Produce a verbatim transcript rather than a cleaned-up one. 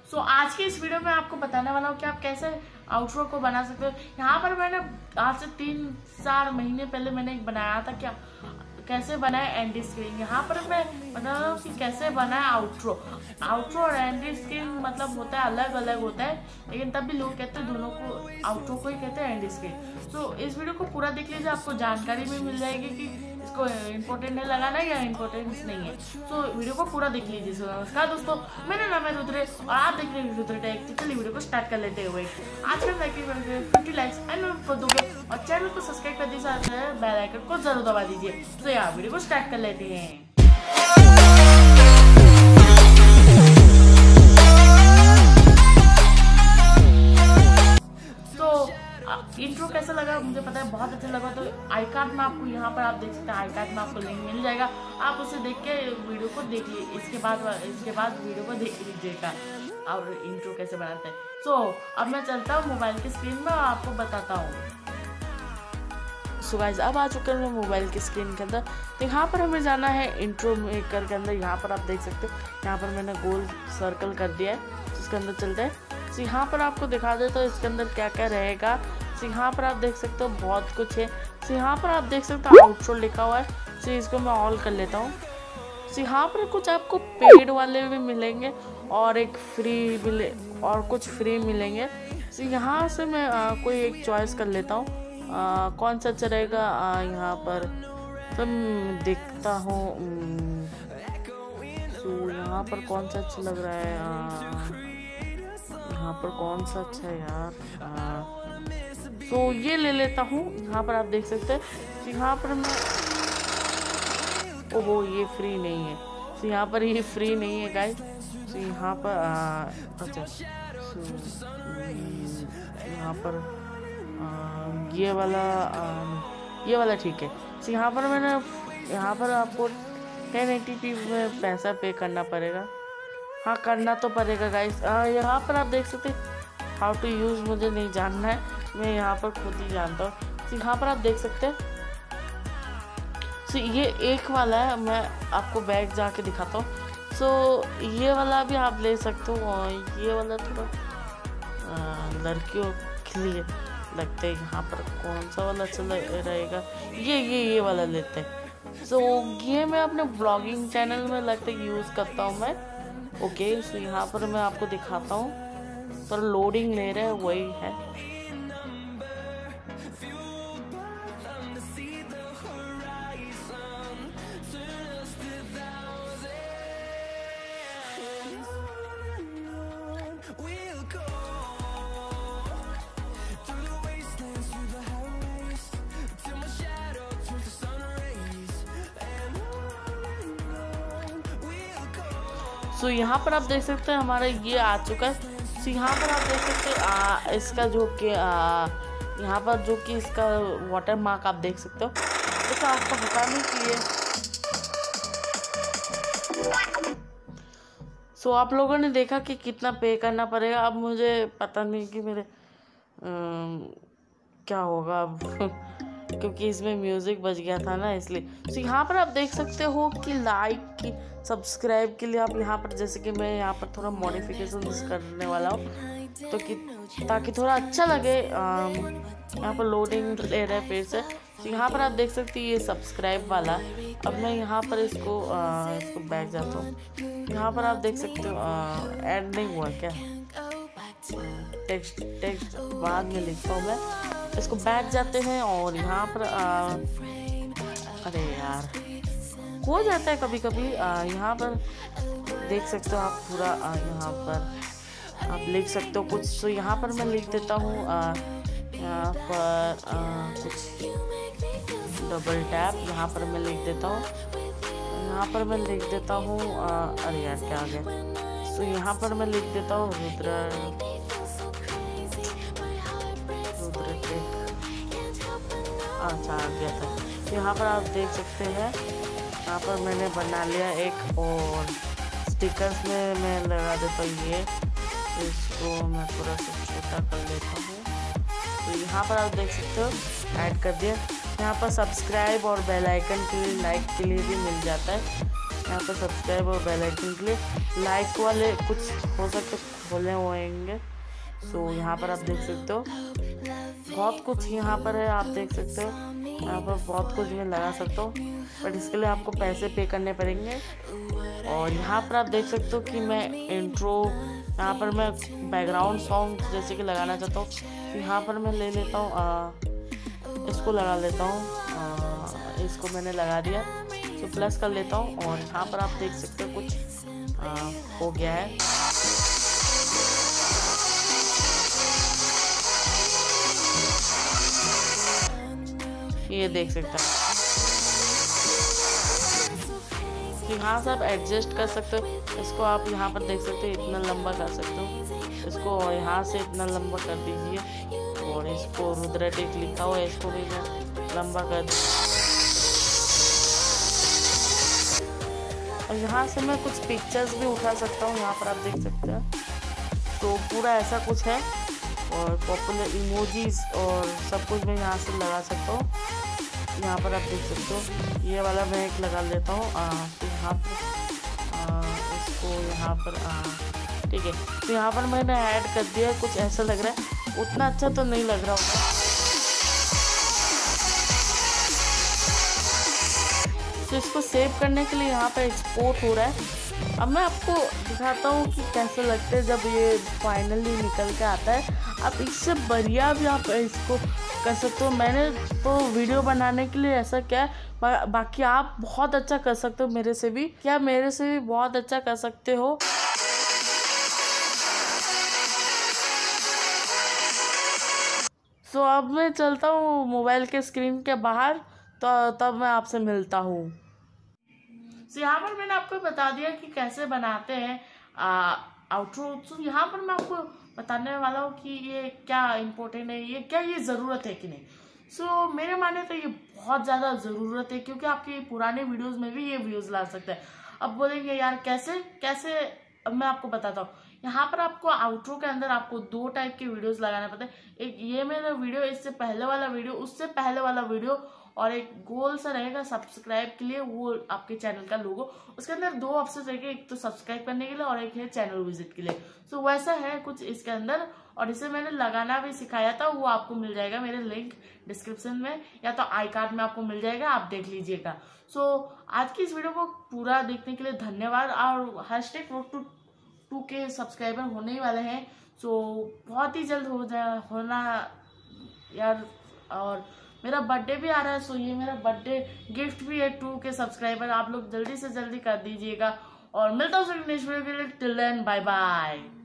सो so, आज के इस वीडियो में आपको बताने वाला हूँ कि आप कैसे आउटरो को बना सकते हो। यहाँ पर मैंने आज से तीन चार महीने पहले मैंने एक बनाया था क्या कैसे बनाए एंडी स्क्रीन। यहाँ पर मैं बता रहा हूँ कि कैसे बनाए आउटरो। आउटरो और एंडी स्क्रीन मतलब होता है अलग अलग होता है, लेकिन तब भी लोग कहते हैं दोनों को आउटरो को ही कहते हैं एंडी स्क्रीन। तो इस वीडियो को पूरा देख लीजिए, आपको जानकारी भी मिल जाएगी कि इसको इम्पोर्टेंट है लगाना या इम्पोर्टेंस नहीं है। तो वीडियो को पूरा देख लीजिए। नमस्कार दोस्तों, मेरा नाम है रुद्र और आप देख रहे हैं रुद्र टेक। तो चलिए वीडियो को स्टार्ट कर लेते हुए आज का लाइक फिफ्टी लाइक्स एंड को दोगे और चैनल को सब्सक्राइब कर दीजिए, बेल आइकन को जरूर दबा दीजिए। तो यार वीडियो को स्टार्ट कर लेते हैं। इंट्रो कैसा लगा मुझे पता है बहुत अच्छा लगा। तो आई कार्ड में आपको यहाँ पर आप देख सकते हैं, आई कार्ड में आपको लिंक मिल जाएगा, आप उसे देख के वीडियो को देख लीजिए। इसके बाद इसके बाद वीडियो को देख लीजिएगा और इंट्रो कैसे बनाते हैं। सो so, अब मैं चलता हूँ मोबाइल की स्क्रीन में और आपको बताता हूँ। सो गाइस अब आ चुके हैं मोबाइल की स्क्रीन के अंदर। तो यहाँ पर हमें जाना है इंट्रो मेकर के अंदर। यहाँ पर आप देख सकते हो, यहाँ पर मैंने गोल सर्कल कर दिया है, इसके अंदर चलते हैं। तो यहाँ पर आपको दिखा दे तो इसके अंदर क्या क्या रहेगा। तो यहाँ पर आप देख सकते हो बहुत कुछ है। तो यहाँ पर आप देख सकते हो आउटरो लिखा हुआ है। तो इसको मैं ऑल कर लेता हूँ। तो यहाँ पर कुछ आपको पेड वाले भी मिलेंगे और एक फ्री मिले और कुछ फ्री मिलेंगे। तो यहाँ से मैं आ, कोई एक चॉइस कर लेता हूँ, कौन सा अच्छा रहेगा। यहाँ पर तो देखता हूँ। तो यहाँ पर कौन सा अच्छा लग रहा है, आ, यहाँ पर कौन सा अच्छा है यार। तो ये ले लेता हूँ। यहाँ पर आप देख सकते हैं। तो यहाँ पर मैं ओहो ये फ्री नहीं है। तो यहाँ पर ये फ्री नहीं है गाइस। तो यहाँ पर आ, अच्छा यहाँ पर आ, ये वाला आ, ये वाला ठीक है। तो यहाँ पर मैंने यहाँ पर आपको टेन एटी पी में पैसा पे करना पड़ेगा। हाँ करना तो पड़ेगा गाइस। यहाँ पर आप देख सकते हैं हाउ टू यूज़ मुझे नहीं जानना है, मैं यहाँ पर खुद ही जानता हूँ। तो यहाँ पर आप देख सकते हैं। सो ये एक वाला है, मैं आपको बैग जाके दिखाता हूँ। सो ये वाला भी आप ले सकते हो और ये वाला थोड़ा लड़कियों के लिए लगता है। यहाँ पर कौन सा वाला चल रहेगा, ये ये ये वाला लेते हैं। सो ये मैं अपने ब्लॉगिंग चैनल में लगता है यूज़ करता हूँ मैं। ओके okay, सो यहाँ पर मैं आपको दिखाता हूँ, पर लोडिंग ले रहे हैं वही है। सो so, यहाँ पर आप देख सकते हैं हमारा ये आ चुका है। सो so, यहाँ पर आप देख सकते हैं आ, इसका जो कि यहाँ पर जो कि इसका वाटर मार्क आप देख सकते हो। तो आपको पता नहीं कि ये सो so, आप लोगों ने देखा कि कितना पे करना पड़ेगा। अब मुझे पता नहीं कि मेरे आ, क्या होगा अब क्योंकि इसमें म्यूज़िक बज गया था ना, इसलिए। तो so, यहाँ पर आप देख सकते हो कि लाइक की सब्सक्राइब के लिए आप यहाँ पर जैसे कि मैं यहाँ पर थोड़ा मॉडिफिकेशन करने वाला हूँ तो कि ताकि थोड़ा अच्छा लगे। यहाँ पर लोडिंग ले रहा है फिर से। तो यहाँ पर आप देख सकते हैं ये सब्सक्राइब वाला। अब मैं यहाँ पर इसको आ, इसको बैक जाता हूँ। यहाँ पर आप देख सकते हो ऐड नहीं हुआ क्या, टेक्स्ट टेक्स्ट बाद में लिखता हूँ मैं। इसको बैक जाते हैं और यहाँ पर आ, अरे यार हो जाता है कभी कभी। यहाँ पर देख सकते हो आप पूरा आ, यहाँ पर आप लिख सकते हो कुछ। तो यहाँ पर मैं लिख देता हूँ यहाँ पर आ, कुछ डबल टैप यहाँ पर मैं लिख देता हूँ। यहाँ पर मैं लिख देता हूँ अरे यार क्या आ गया। तो यहाँ पर मैं लिख देता हूँ रुद्र रुद्र टेक। अच्छा आ गया था। यहाँ पर आप देख सकते हैं, यहाँ पर मैंने बना लिया एक और स्टिकर्स में मैं लगा देता हूँ ये। तो इसको मैं थोड़ा सा छोटा कर लेता हूँ। तो यहाँ पर आप देख सकते हो ऐड कर दिया। यहाँ पर सब्सक्राइब और बेल आइकन के लिए लाइक के लिए भी मिल जाता है। यहाँ पर सब्सक्राइब और बेल आइकन के लिए लाइक वाले कुछ हो सकते खोले हुए होंगे। सो यहाँ पर आप देख सकते हो बहुत कुछ यहाँ पर है, आप देख सकते हो यहाँ पर बहुत कुछ मैं लगा सकता हूँ, बट इसके लिए आपको पैसे पे करने पड़ेंगे। और यहाँ पर आप देख सकते हो कि मैं इंट्रो यहाँ पर मैं बैकग्राउंड सॉन्ग जैसे कि लगाना चाहता हूँ, तो यहाँ पर मैं ले लेता हूँ, इसको लगा लेता हूँ, इसको मैंने लगा दिया, तो प्लस कर लेता हूँ। और यहाँ पर आप देख सकते हो कुछ आ, हो गया है। ये देख सकते हैं, यहाँ से आप एडजस्ट कर सकते हो, इसको आप यहाँ पर देख सकते हो इतना लंबा कर सकते हो, इसको यहाँ से इतना लंबा कर दीजिए। और इसको रुद्रटेक लिखा हुआ है, इसको भी मैं लंबा कर दी। और यहाँ से मैं कुछ पिक्चर्स भी उठा सकता हूँ, यहाँ पर आप देख सकते हैं। तो पूरा ऐसा कुछ है, और पॉपुलर इमोजीज और सब कुछ मैं यहाँ से लगा सकता हूँ। यहाँ पर आप देख सकते हो, ये वाला मैं एक लगा लेता हूँ, तो यहाँ पर आ, इसको यहाँ पर ठीक है। तो यहाँ पर मैंने ऐड कर दिया, कुछ ऐसा लग रहा है, उतना अच्छा तो नहीं लग रहा होगा। तो इसको सेव करने के लिए यहाँ पर एक्सपोर्ट हो रहा है। अब मैं आपको दिखाता हूँ कि कैसे लगता है जब ये फाइनली निकल के आता है। अब इससे बढ़िया भी आप इसको कर सकते हो। मैंने तो वीडियो बनाने के लिए ऐसा क्या है, बा, बाकी आप बहुत अच्छा कर सकते हो मेरे से भी, क्या मेरे से भी बहुत अच्छा कर सकते हो। सो अब मैं चलता हूँ मोबाइल के स्क्रीन के बाहर, तो तब मैं आपसे मिलता हूँ। सो यहाँ पर मैंने आपको बता दिया कि कैसे बनाते हैं आउट्रो। तो यहाँ पर मैं आपको बताने वाला हूँ कि ये क्या इम्पोर्टेंट है, ये क्या ये ज़रूरत है कि नहीं। सो so, मेरे माने तो ये बहुत ज़्यादा ज़रूरत है, क्योंकि आपके पुराने वीडियोस में भी ये व्यूज़ ला सकते हैं। अब बोलेंगे यार कैसे कैसे, अब मैं आपको बताता हूँ। यहाँ पर आपको आउट्रो के अंदर आपको दो टाइप के वीडियोस लगाना पड़ता है। एक ये मेरा वीडियो, इससे पहले वाला वीडियो, उससे पहले वाला वीडियो, और एक गोल सा रहेगा सब्सक्राइब के लिए, वो आपके चैनल का लोगो। उसके अंदर दो ऑप्शन रहेंगे, एक तो सब्सक्राइब करने के लिए और एक है चैनल विजिट के लिए। सो वैसा है कुछ इसके अंदर, और इसे मैंने लगाना भी सिखाया था, वो आपको मिल जाएगा मेरे लिंक डिस्क्रिप्शन में, या तो आई कार्ड में आपको मिल जाएगा, आप देख लीजिएगा। सो आज की इस वीडियो को पूरा देखने के लिए धन्यवाद। और hashtag road to two K subscriber होने ही वाले हैं, सो बहुत ही जल्द हो जाए होना यार। और मेरा बर्थडे भी आ रहा है, सो ये मेरा बर्थडे गिफ्ट भी है टू के सब्सक्राइबर, आप लोग जल्दी से जल्दी कर दीजिएगा। और मिलता हूँ नेक्स्ट वीडियो के लिए, टिल देन बाय बाय।